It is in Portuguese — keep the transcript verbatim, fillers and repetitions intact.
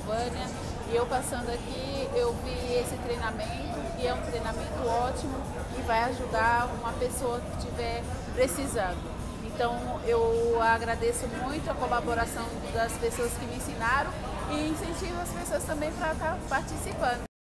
Silvânia, e eu passando aqui, eu vi esse treinamento, e é um treinamento ótimo e vai ajudar uma pessoa que estiver precisando. Então eu agradeço muito a colaboração das pessoas que me ensinaram e incentivo as pessoas também para estar participando.